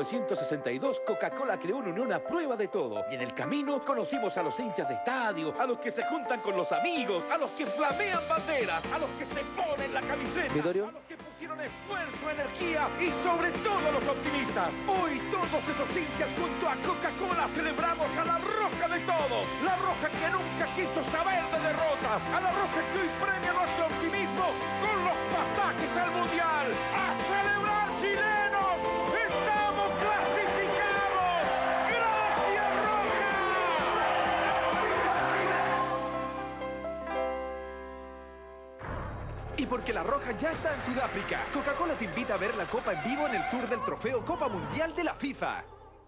1962, Coca-Cola creó una unión a prueba de todo. Y en el camino conocimos a los hinchas de estadio, a los que se juntan con los amigos, a los que flamean banderas, a los que se ponen la camiseta, ¿Vitorio? a los que pusieron esfuerzo, energía y sobre todo a los optimistas. Hoy todos esos hinchas junto a Coca-Cola celebramos a la Roja de todos. La Roja que nunca quiso saber de derrotas. A la Roja que hoy premia nuestro optimismo con los pasajes al Mundial. ¡A celebrar, chilenos! ¡Estamos clasificados! ¡Gracias, Roja! Y porque la Roja ya está en Sudáfrica, Coca-Cola te invita a ver la Copa en vivo en el Tour del Trofeo Copa Mundial de la FIFA.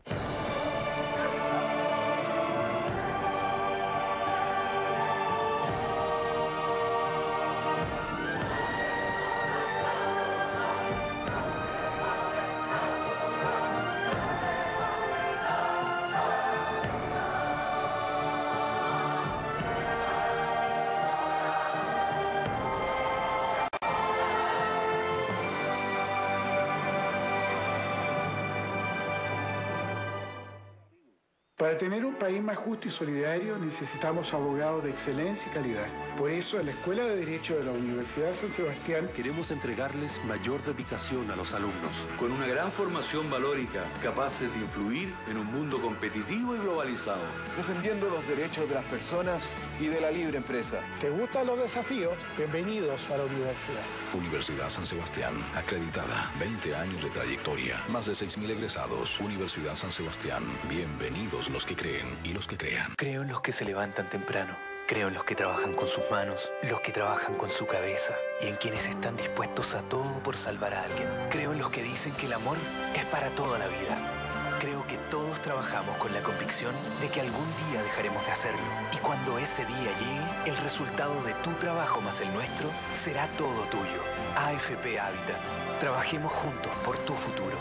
Para tener un país más justo y solidario necesitamos abogados de excelencia y calidad. Por eso en la Escuela de Derecho de la Universidad San Sebastián queremos entregarles mayor dedicación a los alumnos. Con una gran formación valórica, capaces de influir en un mundo competitivo y globalizado. Defendiendo los derechos de las personas y de la libre empresa. ¿Te gustan los desafíos? Bienvenidos a la universidad. Universidad San Sebastián, acreditada, 20 años de trayectoria, más de 6.000 egresados. Universidad San Sebastián, bienvenidos los que creen y los que crean. Creo en los que se levantan temprano. Creo en los que trabajan con sus manos, los que trabajan con su cabeza y en quienes están dispuestos a todo por salvar a alguien. Creo en los que dicen que el amor es para toda la vida. Creo que todos trabajamos con la convicción de que algún día dejaremos de hacerlo. Y cuando ese día llegue, el resultado de tu trabajo más el nuestro será todo tuyo. AFP Habitat. Trabajemos juntos por tu futuro.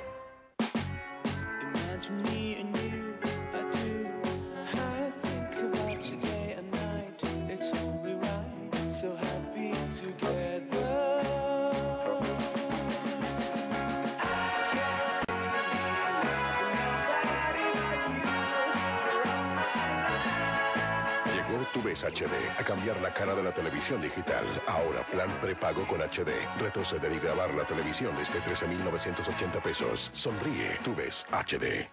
TuVes HD, a cambiar la cara de la televisión digital. Ahora plan prepago con HD. Retroceder y grabar la televisión desde 13.980 pesos. Sonríe, TuVes HD.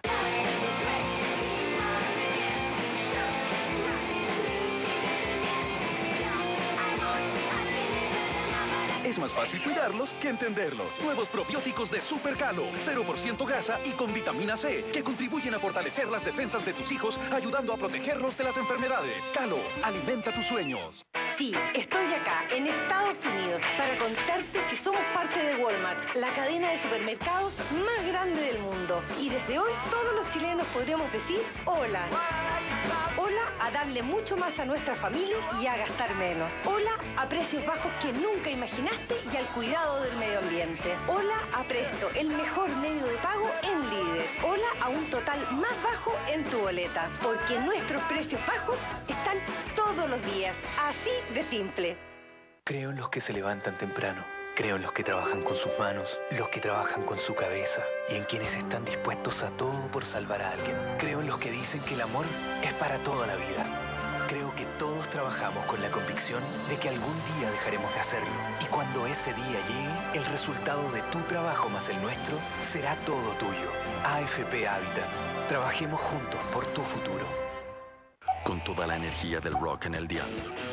Es más fácil cuidarlos que entenderlos. Nuevos probióticos de Super Calo, 0% grasa y con vitamina C, que contribuyen a fortalecer las defensas de tus hijos, ayudando a protegerlos de las enfermedades. Calo, alimenta tus sueños. Sí, estoy acá, en Estados Unidos, para contarte que somos parte de Walmart, la cadena de supermercados más grande del mundo. Y desde hoy, todos los chilenos podremos decir hola. Hola a darle mucho más a nuestras familias y a gastar menos. Hola a precios bajos que nunca imaginaste y al cuidado del medio ambiente. Hola a Presto, el mejor medio de pago en Líder. Hola a un total más bajo en tu boleta, porque nuestros precios bajos están todos los días, así de simple. Creo en los que se levantan temprano. Creo en los que trabajan con sus manos, los que trabajan con su cabeza y en quienes están dispuestos a todo por salvar a alguien. Creo en los que dicen que el amor es para toda la vida. Creo que todos trabajamos con la convicción de que algún día dejaremos de hacerlo. Y cuando ese día llegue, el resultado de tu trabajo más el nuestro será todo tuyo. AFP Habitat. Trabajemos juntos por tu futuro. Con toda la energía del rock en el dial.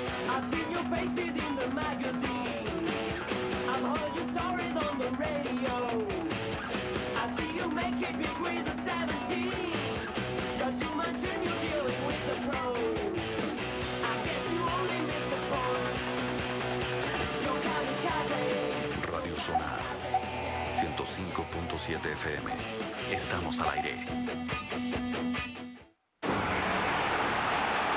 Radio Sonar 105.7 FM. Estamos al aire.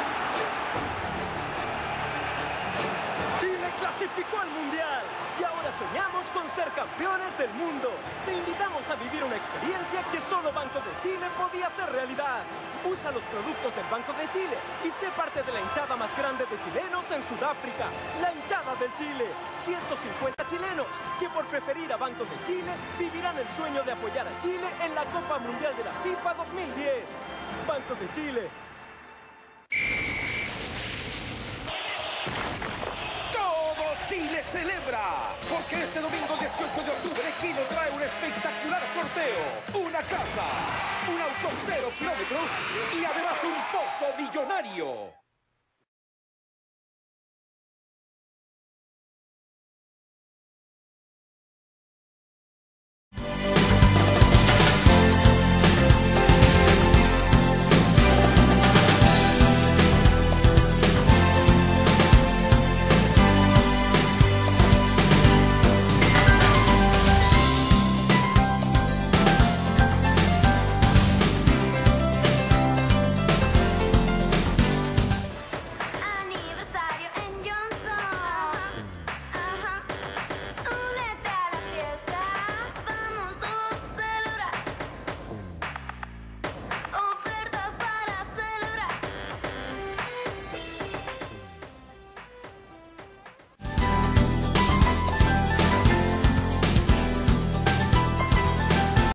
Chile clasificó al Mundial y ahora soñamos con ser campeones del mundo. Te invitamos a vivir una experiencia que solo Banco de Chile podía hacer realidad. Usa los productos del Banco de Chile y sé parte de la hinchada más grande de chilenos en Sudáfrica. La hinchada del Chile. 150 chilenos que por preferir a Banco de Chile vivirán el sueño de apoyar a Chile en la Copa Mundial de la FIFA 2010. Banco de Chile. Chile celebra, porque este domingo 18 de octubre Kino trae un espectacular sorteo, una casa, un auto 0 kilómetros y además un pozo millonario.